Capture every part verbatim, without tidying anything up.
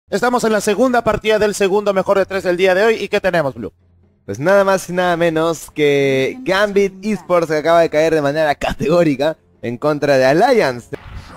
Estamos en la segunda partida del segundo mejor de tres del día de hoy. ¿Y qué tenemos, Blue? Pues nada más y nada menos que Gambit Esports, que acaba de caer de manera categórica en contra de Alliance.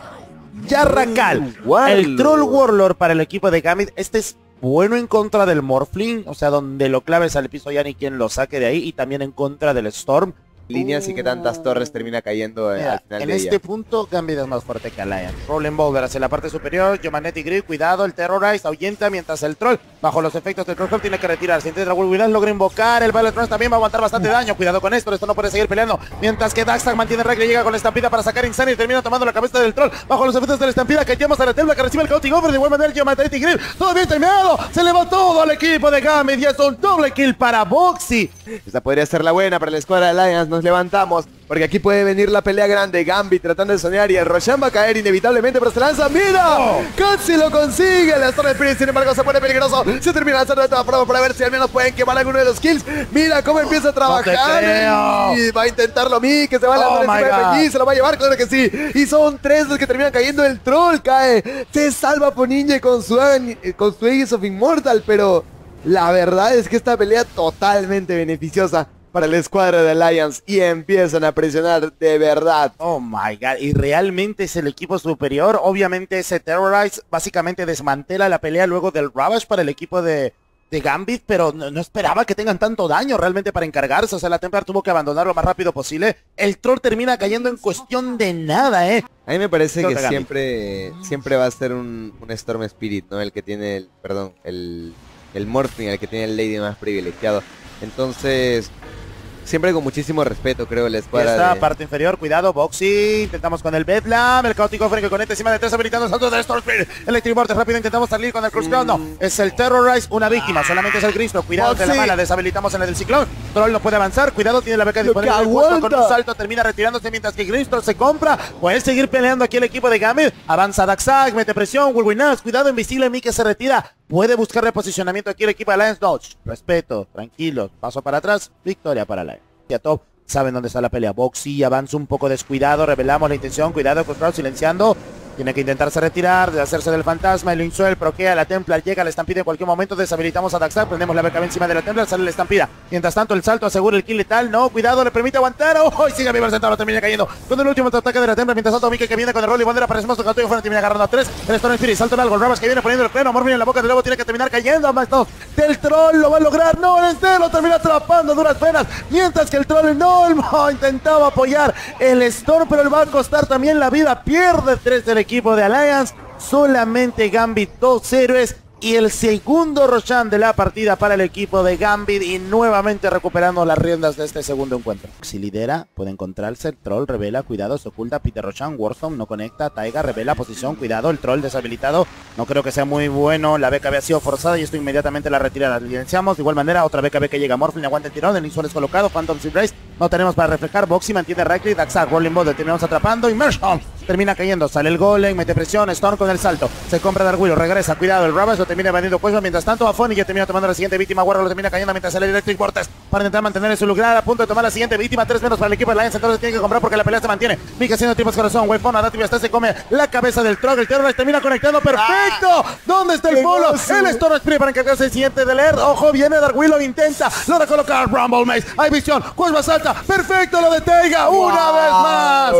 Yarrakal, el Troll Warlord para el equipo de Gambit. Este es bueno en contra del Morphling, o sea, donde lo claves al piso ya ni quien lo saque de ahí. Y también en contra del Storm. Líneas y que tantas torres termina cayendo Mira, al final en de este ella. punto Gambit es más fuerte que Alliance. Rolling Boulder hacia la parte superior, Yomanetti Grid, cuidado, el Terrorize ahuyenta mientras el Troll, bajo los efectos del Troll, tiene que retirarse. Intenta Will logra invocar, el Battletron también va a aguantar bastante daño. Cuidado con esto, esto no puede seguir peleando. Mientras que Daxtag mantiene regla y llega con la estampida para sacar Insane y termina tomando la cabeza del Troll. Bajo los efectos de la estampida que llamas a la Templa que recibe el Chaotic Over. De igual manera Yomanetti Grid, todavía terminado, se le va todo al equipo de Gambit y es un doble kill para Boxy. Esta podría ser la buena para la escuadra de Alliance. Nos levantamos, porque aquí puede venir la pelea grande. Gambit tratando de soñar y el Roshan va a caer inevitablemente, pero se lanza. ¡Mira! Oh. ¡Casi lo consigue! La Storm Spirit, sin embargo, se pone peligroso. Se termina lanzando de todas formas para ver si al menos pueden quemar alguno de los kills. ¡Mira cómo empieza a trabajar! No y va a intentarlo Mi, que se va a lanzar oh encima de P G. Se lo va a llevar, claro que sí. Y son tres los que terminan cayendo. El Troll cae. Se salva Poninja con su, con su Aegis of Immortal, pero la verdad es que esta pelea totalmente beneficiosa para la escuadra de Alliance y empiezan a presionar de verdad. Oh my god, y realmente es el equipo superior. Obviamente ese Terrorize básicamente desmantela la pelea luego del Ravage para el equipo de, de Gambit, pero no, no esperaba que tengan tanto daño realmente para encargarse. O sea, la Templar tuvo que abandonar lo más rápido posible. El Troll termina cayendo en cuestión de nada, eh. A mí me parece que siempre, siempre va a ser un, un Storm Spirit, ¿no? El que tiene el, perdón, el, el Morphling, el que tiene el Lady más privilegiado. Entonces, siempre con muchísimo respeto, creo, la escuadra. Esta de... parte inferior, cuidado, Boxy. Intentamos con el Bedlam, el Chaotic Offering que conecta encima de tres, habilitando el salto del Storm Spirit. Electric Vortex, rápido intentamos salir con el Cruise Crown. No, es el Terrorize, una víctima, solamente es el Cristo. Cuidado Boxy. De la mala, deshabilitamos en el del Ciclón. Troll no puede avanzar, cuidado, tiene la beca disponible. Con un salto termina retirándose mientras que Cristo se compra. Puede seguir peleando aquí el equipo de Gambit. Avanza Daxtag, mete presión, Will cuidado, invisible Mi que se retira. Puede buscar reposicionamiento aquí el equipo de Alliance. Dodge, respeto, tranquilos, paso para atrás, victoria para Alliance. A top, saben dónde está la pelea. Boxy avanza un poco descuidado, revelamos la intención, cuidado con Crowd silenciando. Tiene que intentarse retirar, de hacerse del fantasma, el Insuel proquea, la Templar llega, la estampida en cualquier momento, deshabilitamos a Daxtag, prendemos la beca encima de la Templar, sale la estampida. Mientras tanto el salto asegura el kill letal, no, cuidado, le permite aguantar, oh, y sigue vivo el Centauro, termina cayendo con el último ataque de la Templar, mientras tanto Mike que viene con el rol y bandera, aparecemos con el fuera, termina agarrando a tres, el Storm Spirit, salto en algo, el Ravage que viene poniendo el freno, Morphling en la boca de lobo, tiene que terminar cayendo, más dos, del Troll lo va a lograr, no, el Este lo termina atrapando a duras penas, mientras que el Troll no, no intentaba apoyar el Storm, pero le va a costar también la vida, pierde tres del equipo de Alliance. Solamente Gambit, dos héroes y el segundo Roshan de la partida para el equipo de Gambit y nuevamente recuperando las riendas de este segundo encuentro. Si lidera, puede encontrarse el Troll, revela, cuidado, se oculta, Peter Roshan, Warzone no conecta, Taiga revela posición, cuidado, el Troll deshabilitado, no creo que sea muy bueno, la B K B ha sido forzada y esto inmediatamente la retira, la evidenciamos, de igual manera otra B K B que llega, Morphling aguanta el tirón, el Insuel es colocado, Phantom Embrace, no tenemos para reflejar, Boxy mantiene Rackley, Daxtag, Rolling Ball, terminamos atrapando y Mershon termina cayendo, sale el Golem, mete presión, Storm con el salto, se compra Dark Willow, regresa, cuidado, el Ravage lo termina vendiendo cuello, mientras tanto Afoni ya termina tomando la siguiente víctima, Warrior lo termina cayendo mientras sale el Electric Vortex para intentar mantener en su lugar, a punto de tomar la siguiente víctima, tres menos para el equipo de Alliance, entonces tiene que comprar porque la pelea se mantiene, Mika haciendo tiempos corazón, Wayfon, Adativia hasta se come la cabeza del Troll, el Terrorize termina conectando, perfecto, ¿dónde está el polo? El Storm Spirit para encargarse el siguiente del Earth, ojo, viene Dark Willow, intenta, logra colocar Rumble Maze, hay visión, Cuerva salta, perfecto lo de Taiga, una wow. vez más,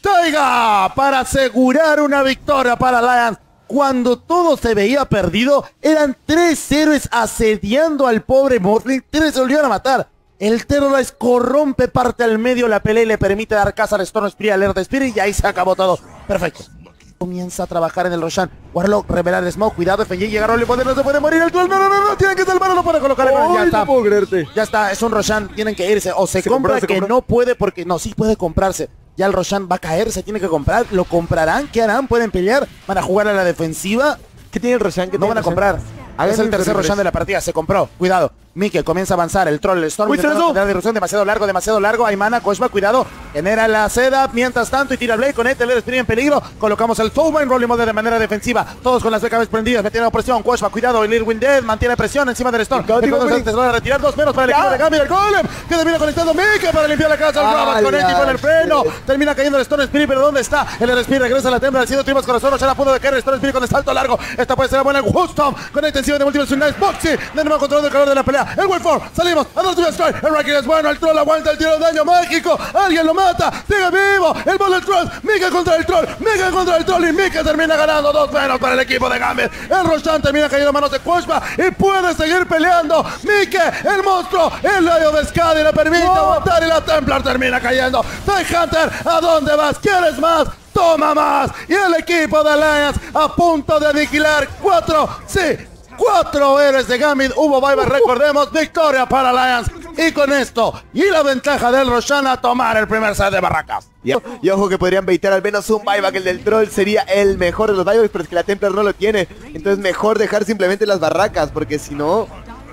Taiga para asegurar una victoria para Alliance. Cuando todo se veía perdido, eran tres héroes asediando al pobre Morphling, tres se volvieron a matar. El Terrorize corrompe parte al medio la pelea y le permite dar caza al Storm Spirit, al Earth Spirit y ahí se acabó todo. Perfecto. Comienza a trabajar en el Roshan. Warlock, revelar el Smoke, cuidado, F G, llega Rolling, no se puede morir el Troll, no, no, no, no, tienen que salvarlo, no puede colocar el ya está. No puedo creerte. Ya está, es un Roshan, tienen que irse, o se, se compra compró, se que compró. No puede porque, no, sí puede comprarse. Ya el Roshan va a caer, se tiene que comprar, lo comprarán, ¿qué harán? ¿Pueden pelear? ¿Van a jugar a la defensiva? ¿Qué tiene el Roshan? No van a comprar. Es el tercer Roshan de la partida, se compró, cuidado. Mike comienza a avanzar, el troll, el Storm, Uy, intentando generar disrupción, demasiado largo, demasiado largo, hay mana, Koshba, cuidado, genera la seda, mientras tanto, y tira el Blade con este, el Spirit en peligro, colocamos el Soulbind, Rolling Mode de manera defensiva, todos con las B K Bs prendidas, metiendo presión, Koshba, cuidado, el Irwin Dead, mantiene presión encima del Storm, entonces se va a retirar dos menos para el equipo de Gambit, el Golem, que termina conectando Mike para limpiar la casa, el Rabat con este y con el freno, termina cayendo el Storm Spirit, pero ¿dónde está? El Spirit regresa a la templa, haciendo tripas corazón, Roshan a punto de caer, el Storm Spirit con el salto largo, esta puede ser la buena, el Woostom, con la intención de múltiples unidades, Boxy, de nuevo control del calor de la pelea, el Wayford, salimos, a dos Sky, el Ranking es bueno, el Troll aguanta el tiro de daño mágico, alguien lo mata, sigue vivo, el Bullet Troll, Mika contra el Troll, Mika contra el Troll y Mika termina ganando dos menos para el equipo de Gambit, el Roshan termina cayendo a manos de Koshba y puede seguir peleando, Mika, el monstruo, el rayo de Skadi le permite oh. aguantar y la Templar termina cayendo, Tide Hunter, ¿a dónde vas? ¿Quieres más? Toma más, y el equipo de Alliance a punto de aniquilar cuatro, sí, cuatro héroes de Gambit, hubo buyback, recordemos, victoria para Alliance, y con esto, y la ventaja del Roshan a tomar el primer set de barracas. Y, y ojo que podrían baitear al menos un buyback, el del Troll sería el mejor de los buybacks, pero es que la Templar no lo tiene, entonces mejor dejar simplemente las barracas, porque si no...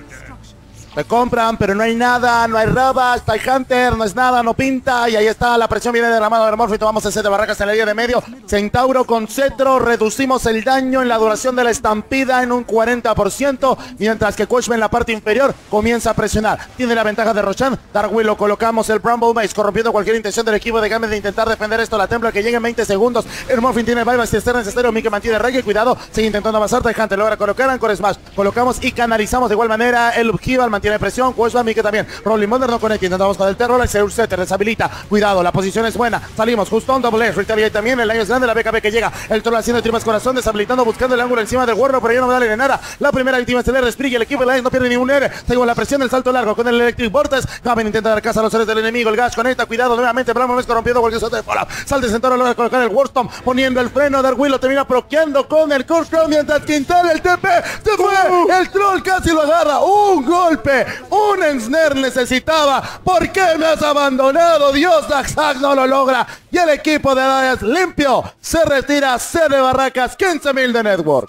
Te compran, pero no hay nada, no hay rabas, Tide Hunter, no es nada, no pinta, y ahí está, la presión viene derramada de Morphy, tomamos el set de barracas en la línea de medio, Centauro con cetro, reducimos el daño en la duración de la estampida en un cuarenta por ciento, mientras que Koshba en la parte inferior comienza a presionar, tiene la ventaja de Roshan, Darkwill lo colocamos, el Bramble Maze, corrompiendo cualquier intención del equipo de Gambit de intentar defender esto, la Templar que llega en veinte segundos, el Morphy tiene buyback, si está necesario, Mike mantiene reggae, cuidado, sigue intentando avanzar, Tide Hunter logra colocar Anchor Smash, colocamos y canalizamos de igual manera, el Upheaval tiene presión, Koshba, Mike también, Rolling Mother no conecta, intentamos con el Terror, el Setter deshabilita, cuidado, la posición es buena, salimos justo on double X, Retaliate también, el daño es grande, la B K B que llega, el Troll haciendo tripas corazón, deshabilitando, buscando el ángulo encima del Warrior, pero ya no me da nada, la primera víctima es el R Spirit, el equipo de Lions no pierde ningún R, seguimos la presión del salto largo con el Electric Vortex, Gaben intenta dar casa a los seres del enemigo, el Gash conecta, cuidado, nuevamente, Brahma es corrompiendo cualquier salto de Fallout, Salte Centauro logra colocar el Warstorm, poniendo el freno, Darkwill lo termina proqueando con el Curse Crown, mientras Quintal el T P, se fue, el Troll casi lo agarra, un golpe, un ensnare necesitaba, ¿por qué me has abandonado? Dios, Daxac no lo logra, y el equipo de Alliance limpio, se retira, C de barracas, quince mil de Network.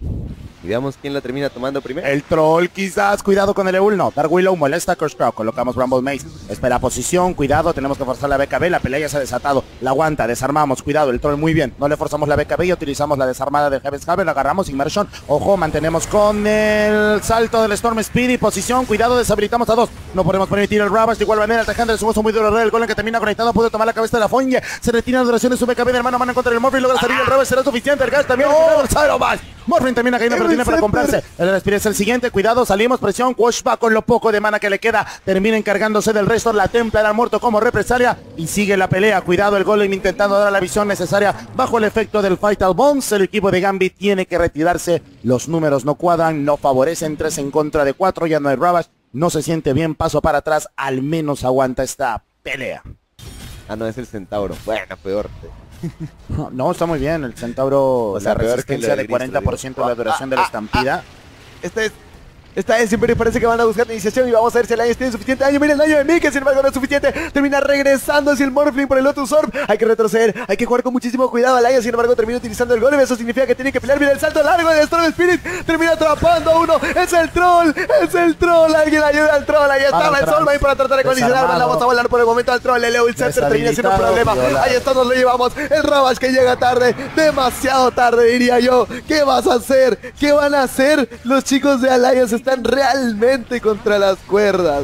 Y veamos quién la termina tomando primero. El Troll quizás, cuidado con el Eul, no. Darkwill molesta a Curse Crown, colocamos Bramble Maze, espera posición, cuidado, tenemos que forzar la B K B, la pelea ya se ha desatado, la aguanta, desarmamos, cuidado, el Troll muy bien, no le forzamos la B K B y utilizamos la desarmada de Heaven's Haven, la agarramos, Immersion, ojo, mantenemos con el salto del Storm Spirit, posición, cuidado, deshabilitamos a dos, no podemos permitir el Ravage, de igual manera, el Tajante su uso muy duro, el Golem que termina conectado, puede tomar la cabeza de la Fonye, se retira la duración de su B K B, de hermano a mano contra el Morphin, logra salir el Ravage, será suficiente, el Gas también, cuidado, el Cyrobash, Morphin termina cayendo, pero tiene para comprarse, el Spirit es el siguiente, cuidado, salimos, presión, Koshba con lo poco de mana que le queda, termina encargándose del resto, la Templar ha muerto como represalia y sigue la pelea, cuidado el Golem intentando dar la visión necesaria bajo el efecto del Fatal Bombs, el equipo de Gambit tiene que retirarse, los números no cuadran, no favorecen, tres en contra de cuatro, ya no hay Ravage, no se siente bien, paso para atrás, al menos aguanta esta pelea. Ah, no, es el Centauro, bueno, peor. No, no, está muy bien, el Centauro, o sea, la resistencia de cuarenta por ciento de la duración ah, de la ah, estampida. Ah, esta es... Esta vez siempre parece que van a buscar la iniciación y vamos a ver si el Alliance tiene suficiente daño. Miren el daño de Mike, sin embargo no es suficiente. Termina regresando hacia el Morphling por el Lotus Orb. Hay que retroceder, hay que jugar con muchísimo cuidado. Alliance, sin embargo, termina utilizando el Golem. Eso significa que tiene que pelear. Mira el salto largo de Storm Spirit. Termina atrapando a uno. Es el Troll, es el Troll. Alguien ayuda al Troll. Ahí estaba el Soulbind para tratar de condicionar. Vamos a volar por el momento al Troll. El Eul Scepter termina siendo un problema. Violado. Ahí está, nos lo llevamos. El Ravage que llega tarde, demasiado tarde, diría yo. ¿Qué vas a hacer? ¿Qué van a hacer? Los chicos de Alliance están realmente contra las cuerdas.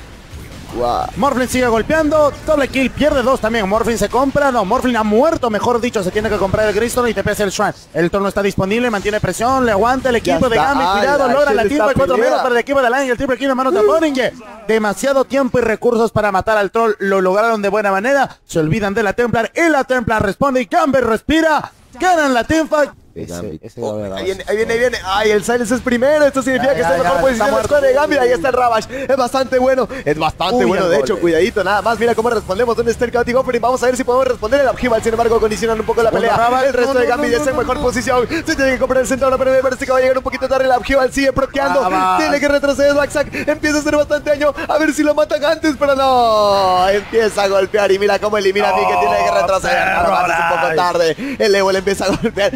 Wow. Morphin sigue golpeando, doble kill, pierde dos también. Morphin se compra, no, Morphin ha muerto, mejor dicho, se tiene que comprar el Greystone y te pesa el Shrine. El Troll no está disponible, mantiene presión, le aguanta el equipo de Gambit, cuidado, logra la timba de cuatro menos para el equipo de Line, el triple kill en manos de Boninge. Demasiado tiempo y recursos para matar al Troll, lo lograron de buena manera, se olvidan de la Templar y la Templar responde y Gambit respira, ganan la teamfight. Ese, ese oh, ahí viene, ahí viene, ahí viene. Ay, el Silence es primero. Esto significa ya, que está en mejor posición la escuadra de Gambit. Ahí está el Ravage. Es bastante bueno. Es bastante Uy, bueno. De hecho, cuidadito. Nada más. Mira cómo respondemos. ¿Dónde está el Chaotic Offering? Vamos a ver si podemos responder el Upheaval. Sin embargo, condicionan un poco la pelea. Ravage, el resto no, de Gambit no, no, está en mejor no, no. posición. Se tiene que comprar el Centauro, pero me parece que va a llegar un poquito tarde. El Upheaval sigue proqueando. Ah, tiene que retroceder Daxac. Empieza a hacer bastante daño. A ver si lo matan antes, pero no. Empieza a golpear. Y mira cómo elimina a mí que tiene que retroceder. Nada más es un poco tarde. El Eul empieza a golpear. Inmersión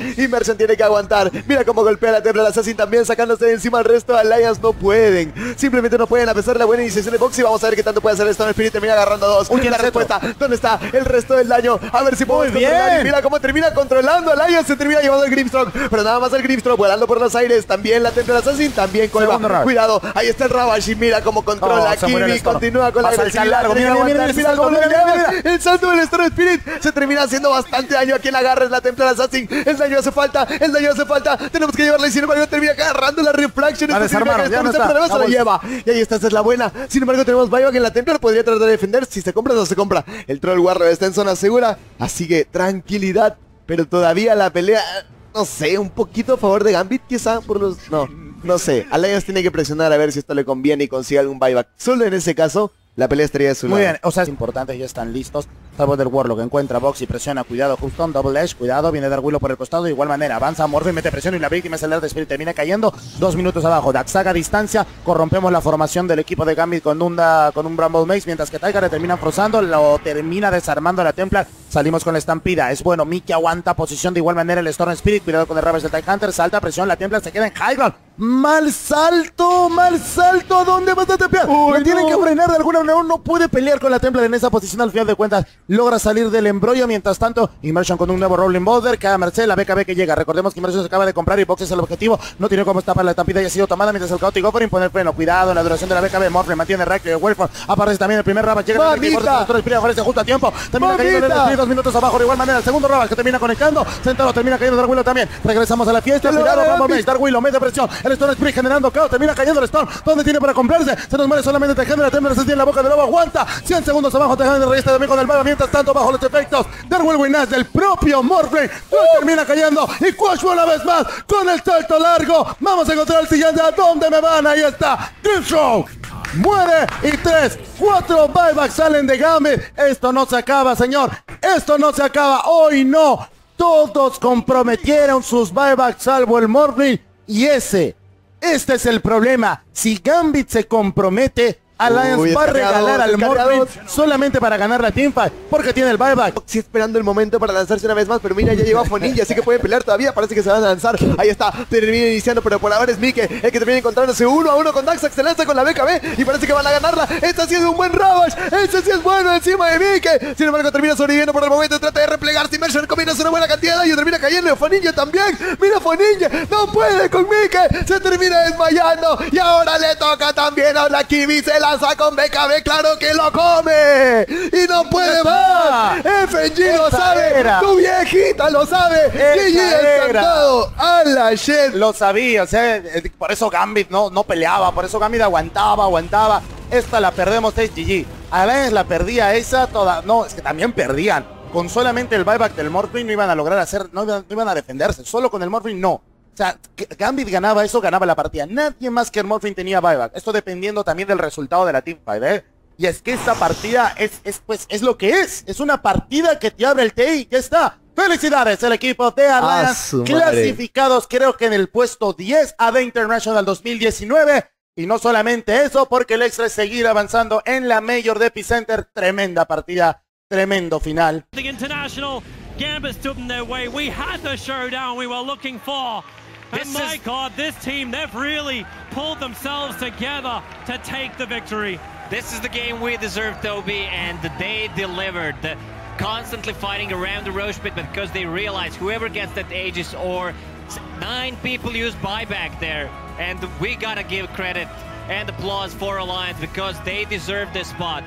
Immersion tiene que aguantar. Mira cómo golpea la Templar Assassin también, sacándose de encima al resto de Alliance. No pueden. Simplemente no pueden, a pesar de la buena iniciación de Boxy. Vamos a ver qué tanto puede hacer Stone Spirit. Termina agarrando a dos. Uy, la respuesta. ¿Dónde está el resto del daño? A ver si podemos Muy controlar. bien. Y mira cómo termina controlando. Alliance se termina llevando el Grimstroke. Pero nada más el Grimstroke volando por los aires. También la Templar Assassin. También Cueva. Cuidado. Ahí está el Ravage. Y mira cómo controla. Oh, Kimi continúa con la agresividad. Largo. Mira, mira, mira, mira, cómo le lleva. El salto del Stone Spirit se termina haciendo bastante daño a quien agarra. Es la Templar Assassin. El daño hace falta. El daño hace falta. Tenemos que llevarla. Y sin embargo termina agarrando la Refraction. A desarmar, ya no está. Se la lleva. Y ahí está, esa es la buena. Sin embargo tenemos buyback en la Templar. Podría tratar de defender. Si se compra o no se compra. El Troll Warrior está en zona segura. Así que tranquilidad. Pero todavía la pelea, no sé, un poquito a favor de Gambit quizá por los... No, no sé. Alliance tiene que presionar a ver si esto le conviene y consigue algún buyback. Solo en ese caso la pelea estaría de su lado. Muy bien, o sea, es importante, ya están listos. Salvo del Warlock, encuentra Box y presiona, cuidado, Houston, Double Edge, cuidado, viene Dark Willow por el costado, de igual manera, avanza Morphin, mete presión y la víctima es el Earth Spirit, termina cayendo, dos minutos abajo, Daxaga a distancia, corrompemos la formación del equipo de Gambit con un, da, con un Bramble Mace, mientras que Tiger le termina forzando, lo termina desarmando a la Templar, salimos con la estampida, es bueno, Mickey aguanta posición, de igual manera el Storm Spirit, cuidado con el Ravage del Tide Hunter, salta presión, la Templar se queda en high ground, mal salto, mal salto, ¿dónde vas a tepear? Lo tienen que frenar de alguna manera, no puede pelear con la Templar en esa posición, al final de cuentas, logra salir del embrollo, mientras tanto, Immersion con un nuevo Rolling Boulder, cada merced, la B K B que llega, recordemos que Immersion se acaba de comprar y Box es el objetivo, no tiene cómo escapar, la estampida ya ha sido tomada, mientras el Chaotic Offering pone el freno, cuidado en la duración de la B K B, Morphle mantiene Rackle, Wellford, aparece también el primer Ravage, llega el Spirit, aparece justo a tiempo, termina cayendo el Spirit, dos minutos abajo, de igual manera, el segundo Ravage que termina conectando, sentado, termina cayendo Dark Willow también, regresamos a la fiesta, cuidado, vamos, Mace, Dark Willow, mete presión, el Storm Spirit generando caos, termina cayendo el Storm, ¿dónde tiene para comprarse? Se nos muere solamente Tejendo, la Templar se tiene en la boca de lobo, aguanta, cien segundos abajo, Tejendo regresa también con el bala, mientras tanto, bajo los efectos del Whirlwind Ash del propio Morphle, uh. termina cayendo y Quash una vez más con el salto largo, vamos a encontrar el siguiente, ¿a dónde me van? Ahí está, Grimstroke muere y tres, cuatro buybacks salen de Gambit, esto no se acaba señor, esto no se acaba, hoy no, todos comprometieron sus buybacks salvo el Morphle y ese, este es el problema, si Gambit se compromete, Alliance Uy, va a regalar al Morphle solamente para ganar la teamfight, porque tiene el buyback. Sí, esperando el momento para lanzarse una vez más, pero mira, ya llegó a Foninja, así que pueden pelear todavía, parece que se van a lanzar. Ahí está, termina iniciando, pero por ahora es Mike, el que termina encontrándose uno a uno con Daxax, se lanza con la B K B y parece que van a ganarla. Este sí es un buen Ravage, este sí es bueno encima de Mike. Sin embargo, termina sobreviviendo por el momento, trata de replegarse, Immersion combina una buena cantidad de daño, termina cayendo. Foninja también, mira Foninja, no puede con Mike, se termina desmayando y ahora le toca también a la Kimi, se la lanza con B K B, claro que lo come y no puede más. F G lo sabe, era. Tu viejita lo sabe, G G encantado a la shit. Lo sabía, o sea, por eso Gambit no, no peleaba, por eso Gambit aguantaba, aguantaba. Esta la perdemos, es G G. Alliance la perdía esa toda, no, es que también perdían. Con solamente el buyback del Morphle no iban a lograr hacer, no iban, no iban a defenderse, solo con el Morphle no. O sea, Gambit ganaba eso, ganaba la partida. Nadie más que el Morphle tenía buyback. Esto dependiendo también del resultado de la teamfight, ¿eh? Y es que esta partida es, es, pues, es lo que es. Es una partida que te abre el T I. Ya está. ¡Felicidades! El equipo de Alliance ah, clasificados, creo que en el puesto diez a The International dos mil diecinueve. Y no solamente eso, porque el extra es seguir avanzando en la Major de Epicenter. Tremenda partida, tremendo final. The International Gambit stood in their way. We had the showdown we were looking for. And this my is... God, this team, they've really pulled themselves together to take the victory. This is the game we deserve, Toby, and they delivered. The constantly fighting around the Roche pit, but because they realize whoever gets that Aegis or nine people use buyback there, and we gotta give credit and applause for Alliance because they deserve this spot.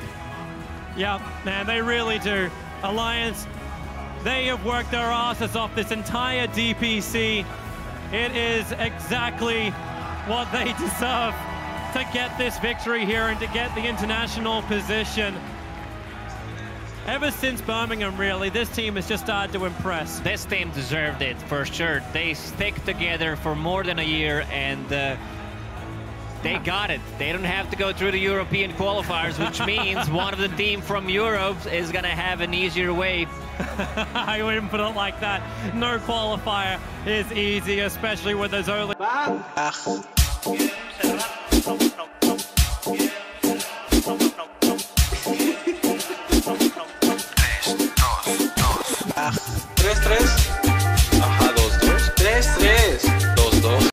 Yeah, man, they really do. Alliance, they have worked their asses off this entire D P C. It is exactly what they deserve to get this victory here and to get the international position. Ever since Birmingham, really, this team has just started to impress. This team deserved it, for sure. They stick together for more than a year, and uh, they got it. They don't have to go through the European qualifiers, which means one of the team from Europe is going to have an easier way. I wouldn't put it like that. No qualifier is easy, especially with those early...